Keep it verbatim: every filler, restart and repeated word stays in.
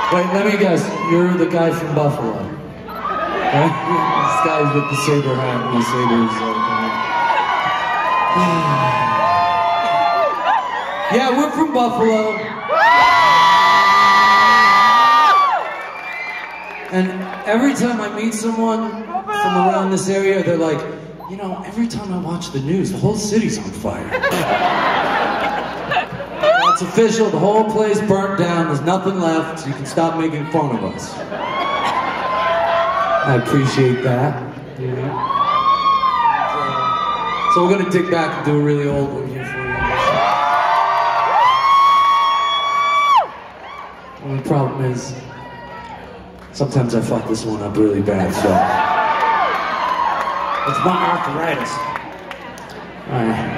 Wait, let me guess. You're the guy from Buffalo. Right? This guy's with the saber hat and the sabers. Uh, yeah, we're from Buffalo. And every time I meet someone from around this area, they're like, you know, every time I watch the news, the whole city's on fire. It's official, the whole place burnt down, there's nothing left, so you can stop making fun of us. I appreciate that. Yeah. So we're gonna dig back and do a really old one here for you. The only problem is, sometimes I fuck this one up really bad, so. It's my arthritis. Alright.